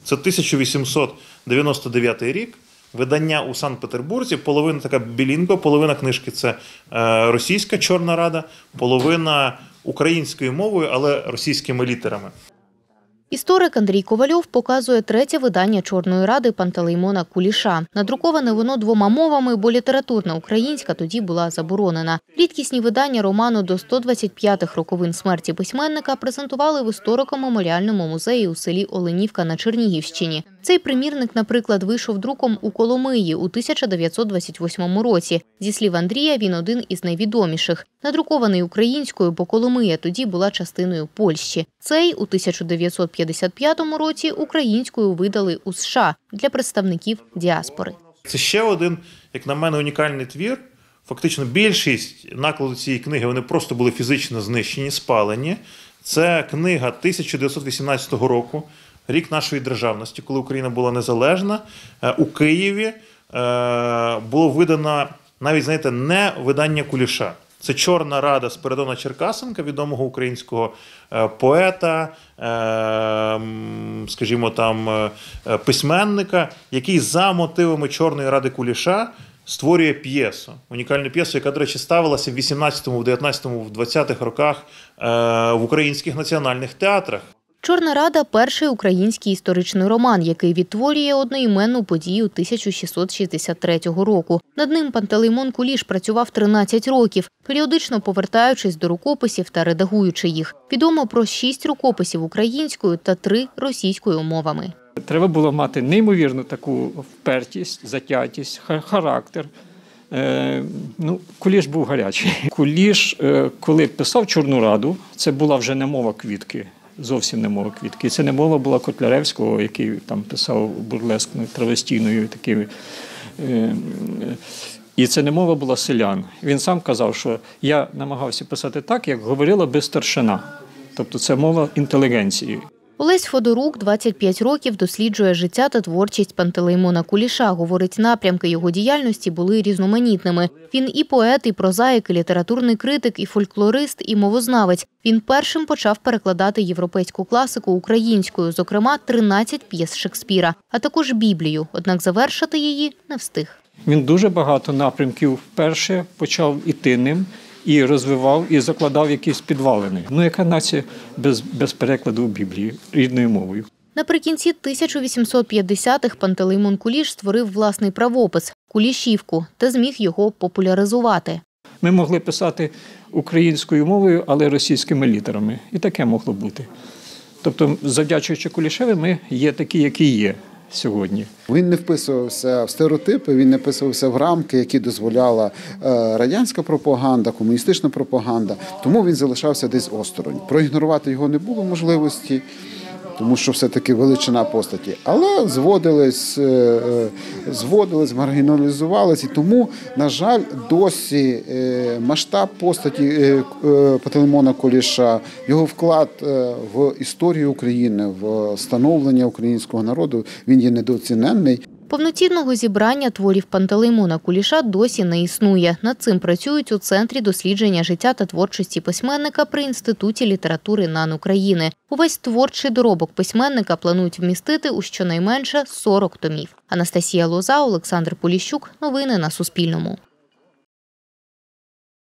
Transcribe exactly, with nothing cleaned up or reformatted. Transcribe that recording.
Це тисяча вісімсот дев'яносто дев'ятий рік. Видання у Санкт-Петербурзі, половина така білінгва, половина книжки – це російська Чорна Рада, половина українською мовою, але російськими літерами. Історик Андрій Ковальов показує третє видання Чорної Ради Пантелеймона Куліша. Надруковане воно двома мовами, бо літературна українська тоді була заборонена. Рідкісні видання роману до сто двадцять п'ятих роковин смерті письменника презентували в історико-меморіальному музеї у селі Оленівка на Чернігівщині. Цей примірник, наприклад, вийшов друком у Коломиї у тисяча дев'ятсот двадцять восьмому році. Зі слів Андрія, він один із найвідоміших. Надрукований українською, бо Коломия тоді була частиною Польщі. Цей у тисяча дев'ятсот п'ятдесят п'ятому році українською видали у США для представників діаспори. Це ще один, як на мене, унікальний твір. Фактично більшість накладу цієї книги, вони просто були фізично знищені, спалені. Це книга тисяча дев'ятсот вісімнадцятого року, рік нашої державності, коли Україна була незалежна. У Києві було видано навіть, знаєте, не видання Куліша. Це Чорна Рада Спиридона Черкасенка, відомого українського поета, скажімо, там, письменника, який за мотивами Чорної Ради Куліша створює п'єсу. Унікальну п'єсу, яка, до речі, ставилася в вісімнадцятому, в дев'ятнадцятому, в двадцятих роках в українських національних театрах. «Чорна Рада» – перший український історичний роман, який відтворює одноіменну подію тисяча шістсот шістдесят третього року. Над ним Пантелеймон Куліш працював тринадцять років, періодично повертаючись до рукописів та редагуючи їх. Відомо про шість рукописів українською та три російською мовами. Треба було мати неймовірну таку впертість, затятість, характер. Е, ну, Куліш був гарячий. Куліш, е, коли писав «Чорну Раду», це була вже не мова Квітки. Зовсім не мова Квітки. Це не мова була Котляревського, який там писав бурлескною, травестійною такими. І це не мова була селян. Він сам казав, що я намагався писати так, як говорила би старшина. Тобто це мова інтелігенції. Олесь Фодорук двадцять п'ять років досліджує життя та творчість Пантелеймона Куліша. Говорить, напрямки його діяльності були різноманітними. Він і поет, і прозаїк, і літературний критик, і фольклорист, і мовознавець. Він першим почав перекладати європейську класику українською, зокрема, тринадцять п'єс Шекспіра, а також Біблію, однак завершити її не встиг. Він дуже багато напрямків вперше почав іти ним. І розвивав, і закладав якісь підвалини. Ну, яка нація без, без перекладу Біблії рідною мовою? Наприкінці тисяча вісімсот п'ятдесятих Пантелеймон Куліш створив власний правопис – «Кулішівку» та зміг його популяризувати. Ми могли писати українською мовою, але російськими літерами. І таке могло бути. Тобто, завдячуючи Кулішеві, ми є такі, які є сьогодні. Він не вписувався в стереотипи, він не вписувався в рамки, які дозволяла радянська пропаганда, комуністична пропаганда. Тому він залишався десь осторонь. Проігнорувати його не було можливості, тому що все-таки величина постаті. Але зводились, зводились, маргіналізувались. І тому, на жаль, досі масштаб постаті Пантелеймона Куліша, його вклад в історію України, в становлення українського народу, він є недооціненний. Повноцінного зібрання творів Пантелеймона Куліша досі не існує. Над цим працюють у Центрі дослідження життя та творчості письменника при Інституті літератури НАН України. Увесь творчий доробок письменника планують вмістити у щонайменше сорок томів. Анастасія Лоза, Олександр Поліщук. Новини на Суспільному.